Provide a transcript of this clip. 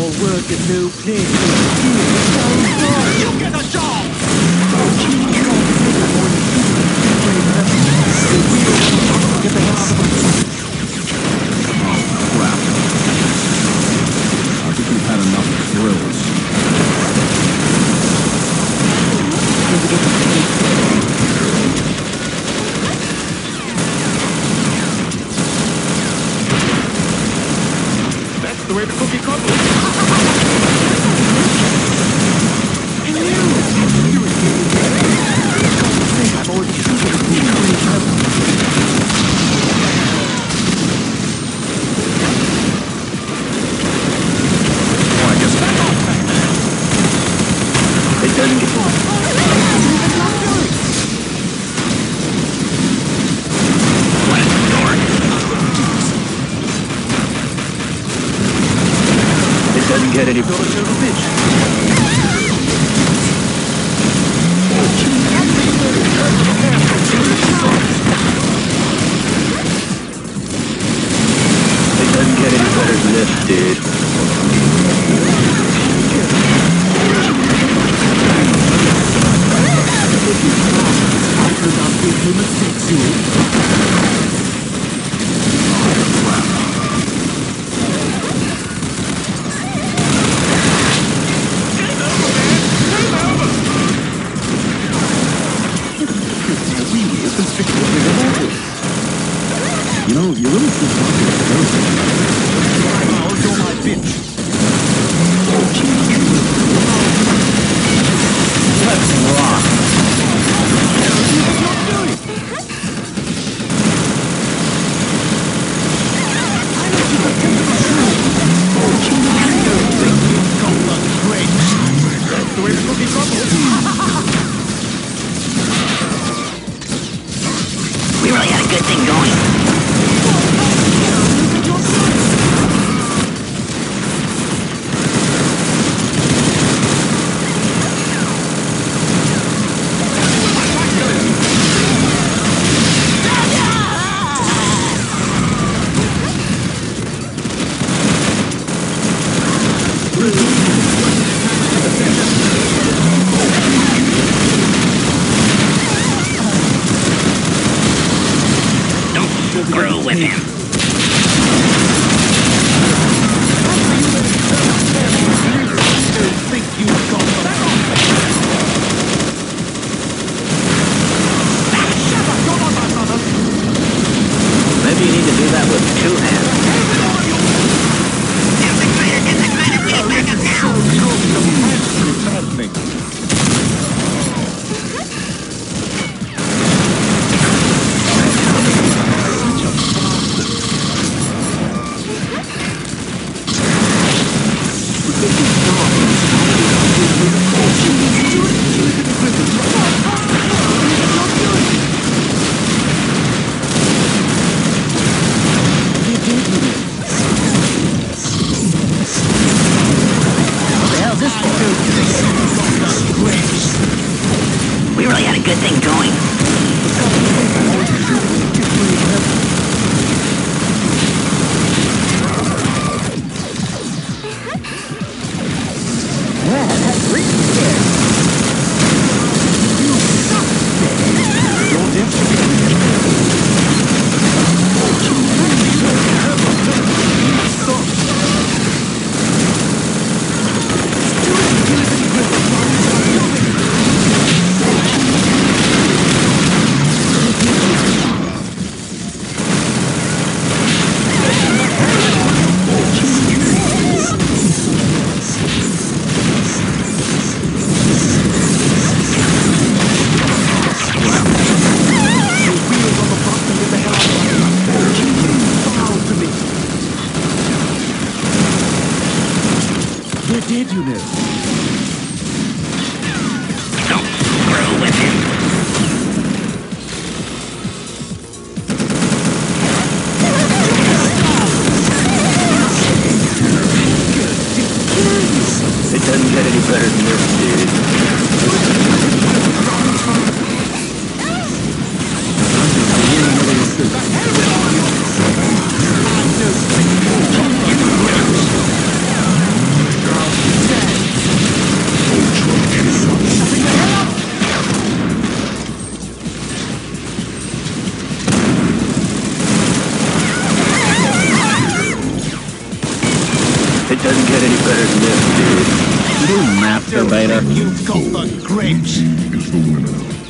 more work and no pay. You get a job! Get the hell out of the... Oh, crap. I think we've had enough thrills. That's the way the cookie crumbles. And you! I'm already shooting at you. Oh, I guess back off. It doesn't get on. It doesn't get any better than a bitch. It doesn't get any better than this, dude. You know, you really should talk to the person. You're my bitch. Let's rock. That's the way the cookie crumbles. We really had a good thing going. Screw with him. Maybe you need to do that with two hands. We really had a good thing going. Where did you know? Don't screw with him. It doesn't get any better than this, dude. get any better than this, dude. You masturbator. You've got the grapes. Is the winner.